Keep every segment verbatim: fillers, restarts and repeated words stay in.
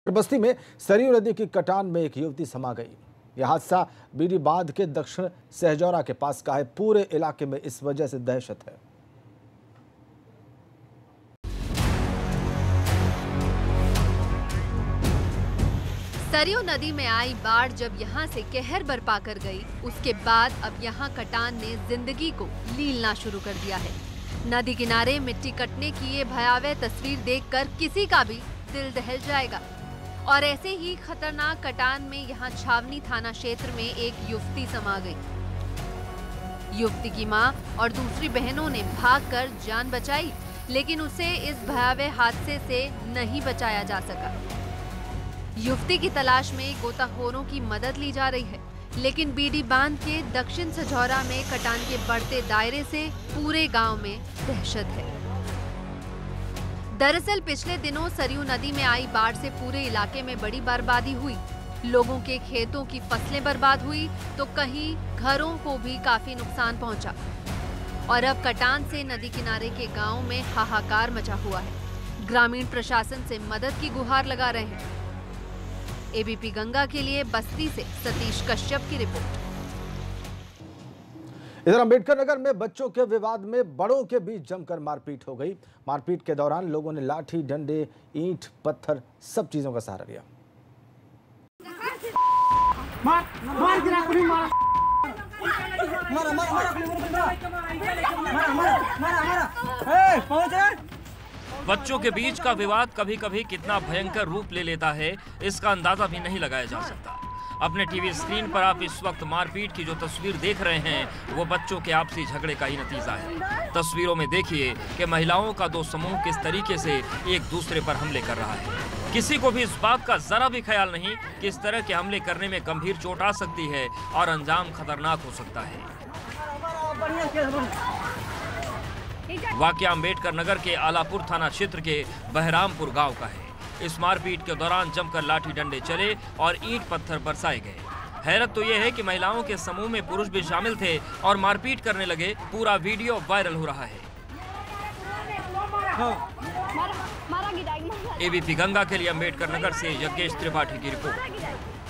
बस्ती में सरयू नदी की कटान में एक युवती समा गई। यह हादसा बीडी बांध के दक्षिण सहजौरा के पास का है। पूरे इलाके में इस वजह से दहशत है। सरयू नदी में आई बाढ़ जब यहां से कहर बरपा कर गई, उसके बाद अब यहां कटान ने जिंदगी को लीलना शुरू कर दिया है। नदी किनारे मिट्टी कटने की ये भयावह तस्वीर देखकर किसी का भी दिल दहल जाएगा। और ऐसे ही खतरनाक कटान में यहां छावनी थाना क्षेत्र में एक युवती समा गई। युवती की मां और दूसरी बहनों ने भागकर जान बचाई, लेकिन उसे इस भयावह हादसे से नहीं बचाया जा सका। युवती की तलाश में गोताखोरों की मदद ली जा रही है, लेकिन बीडी बांध के दक्षिण सजौरा में कटान के बढ़ते दायरे से पूरे गांव में दहशत है। दरअसल पिछले दिनों सरयू नदी में आई बाढ़ से पूरे इलाके में बड़ी बर्बादी हुई। लोगों के खेतों की फसलें बर्बाद हुई तो कहीं घरों को भी काफी नुकसान पहुंचा। और अब कटान से नदी किनारे के गांव में हाहाकार मचा हुआ है। ग्रामीण प्रशासन से मदद की गुहार लगा रहे हैं। एबीपी गंगा के लिए बस्ती से सतीश कश्यप की रिपोर्ट। इधर अंबेडकर नगर में बच्चों के विवाद में बड़ों के बीच जमकर मारपीट हो गई। मारपीट के दौरान लोगों ने लाठी, डंडे, ईंट, पत्थर सब चीजों का सहारा लिया। मार, मार गिरा, मार, मार, मार, मार, मार, मार, बच्चों के बीच का विवाद कभी कभी कितना भयंकर रूप ले लेता है, इसका अंदाजा भी नहीं लगाया जा सकता। अपने टीवी स्क्रीन पर आप इस वक्त मारपीट की जो तस्वीर देख रहे हैं, वो बच्चों के आपसी झगड़े का ही नतीजा है। तस्वीरों में देखिए कि महिलाओं का दो समूह किस तरीके से एक दूसरे पर हमले कर रहा है। किसी को भी इस बात का जरा भी ख्याल नहीं कि इस तरह के हमले करने में गंभीर चोट आ सकती है और अंजाम खतरनाक हो सकता है। वाकया अंबेडकर नगर के आलापुर थाना क्षेत्र के बहरामपुर गांव का है। इस मारपीट के दौरान जमकर लाठी डंडे चले और ईंट पत्थर बरसाए गए। हैरत तो यह है कि महिलाओं के समूह में पुरुष भी शामिल थे और मारपीट करने लगे। पूरा वीडियो वायरल हो रहा है। एबीपी गंगा के लिए अंबेडकर नगर से यज्ञेश त्रिपाठी की रिपोर्ट।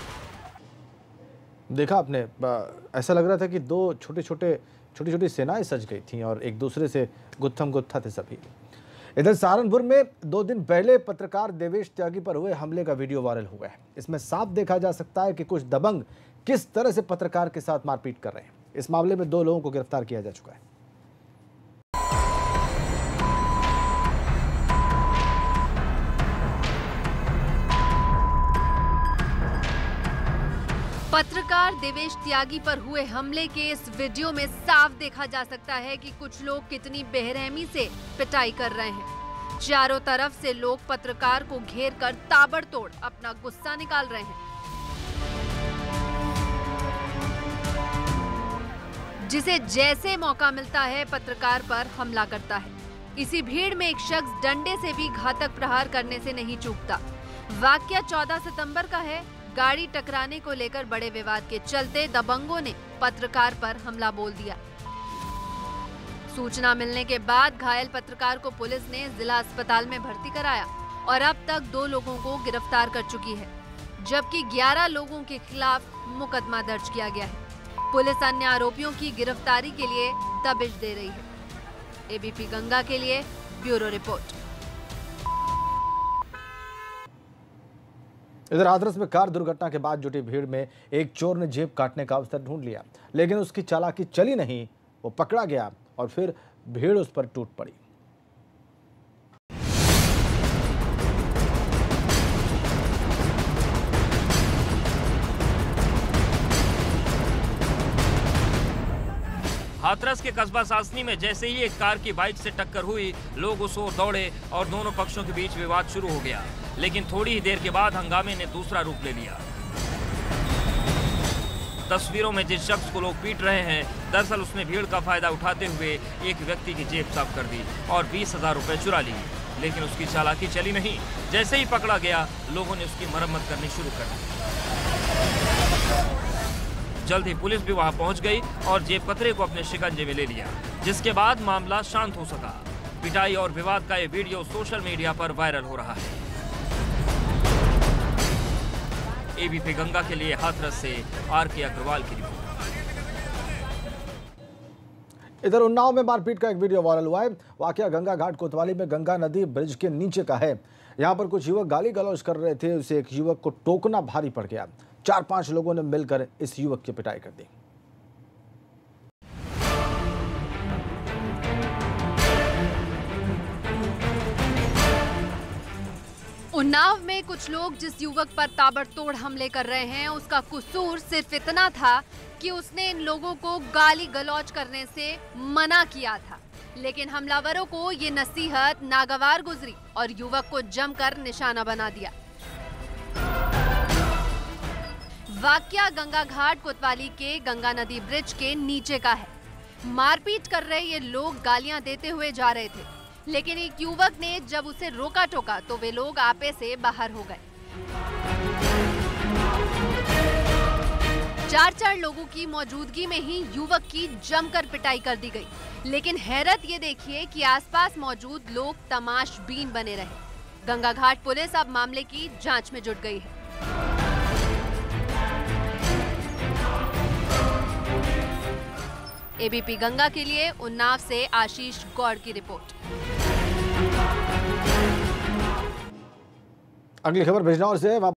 देखा आपने, ऐसा लग रहा था कि दो छोटे छोटे छोटी छोटी सेनाएं सज गई थीं और एक दूसरे से गुत्थम गुत्था थे सभी। इधर सहारनपुर में दो दिन पहले पत्रकार देवेश त्यागी पर हुए हमले का वीडियो वायरल हुआ है। इसमें साफ देखा जा सकता है कि कुछ दबंग किस तरह से पत्रकार के साथ मारपीट कर रहे हैं। इस मामले में दो लोगों को गिरफ्तार किया जा चुका है। पत्रकार देवेश त्यागी पर हुए हमले के इस वीडियो में साफ देखा जा सकता है कि कुछ लोग कितनी बेरहमी से पिटाई कर रहे हैं। चारों तरफ से लोग पत्रकार को घेर कर ताबड़तोड़ अपना गुस्सा निकाल रहे हैं। जिसे जैसे मौका मिलता है पत्रकार पर हमला करता है। इसी भीड़ में एक शख्स डंडे से भी घातक प्रहार करने से नहीं चूकता। वाकया चौदह सितंबर का है। गाड़ी टकराने को लेकर बड़े विवाद के चलते दबंगों ने पत्रकार पर हमला बोल दिया। सूचना मिलने के बाद घायल पत्रकार को पुलिस ने जिला अस्पताल में भर्ती कराया और अब तक दो लोगों को गिरफ्तार कर चुकी है, जबकि ग्यारह लोगों के खिलाफ मुकदमा दर्ज किया गया है। पुलिस अन्य आरोपियों की गिरफ्तारी के लिए दबिश दे रही है। एबीपी गंगा के लिए ब्यूरो रिपोर्ट। इधर हाथरस में कार दुर्घटना के बाद जुटी भीड़ में एक चोर ने जेब काटने का अवसर ढूंढ लिया, लेकिन उसकी चालाकी चली नहीं। वो पकड़ा गया और फिर भीड़ उस पर टूट पड़ी। हाथरस के कस्बा सासनी में जैसे ही एक कार की बाइक से टक्कर हुई, लोग उस ओर दौड़े और दोनों पक्षों के बीच विवाद शुरू हो गया। लेकिन थोड़ी ही देर के बाद हंगामे ने दूसरा रूप ले लिया। तस्वीरों में जिस शख्स को लोग पीट रहे हैं, दरअसल उसने भीड़ का फायदा उठाते हुए एक व्यक्ति की जेब साफ कर दी और बीस हजार रुपए चुरा ली। लेकिन उसकी चालाकी चली नहीं। जैसे ही पकड़ा गया, लोगों ने उसकी मरम्मत करनी शुरू कर दी। जल्द ही पुलिस भी वहां पहुंच गई और जेब कतरे को अपने शिकंजे में ले लिया, जिसके बाद मामला शांत हो सका। पिटाई और विवाद का ये वीडियो सोशल मीडिया पर वायरल हो रहा है। एबीपी गंगा के लिए हाथरस से आर के अग्रवाल की रिपोर्ट। इधर उन्नाव में मारपीट का एक वीडियो वायरल हुआ है। वाकया गंगा घाट कोतवाली में गंगा नदी ब्रिज के नीचे का है। यहाँ पर कुछ युवक गाली गलौज कर रहे थे, उसे एक युवक को टोकना भारी पड़ गया। चार पांच लोगों ने मिलकर इस युवक की पिटाई कर दी। उन्नाव में कुछ लोग जिस युवक पर ताबड़तोड़ हमले कर रहे हैं, उसका कसूर सिर्फ इतना था कि उसने इन लोगों को गाली गलौज करने से मना किया था, लेकिन हमलावरों को ये नसीहत नागवार गुजरी और युवक को जमकर निशाना बना दिया। वाकया गंगा घाट कोतवाली के गंगा नदी ब्रिज के नीचे का है। मारपीट कर रहे ये लोग गालियां देते हुए जा रहे थे, लेकिन एक युवक ने जब उसे रोका टोका तो वे लोग आपे से बाहर हो गए। चार चार लोगों की मौजूदगी में ही युवक की जमकर पिटाई कर दी गई, लेकिन हैरत ये देखिए कि आसपास मौजूद लोग तमाशबीन बने रहे। गंगा घाट पुलिस अब मामले की जांच में जुट गई है। एबीपी गंगा के लिए उन्नाव से आशीष गौड़ की रिपोर्ट। अगली खबर बिजनौर से।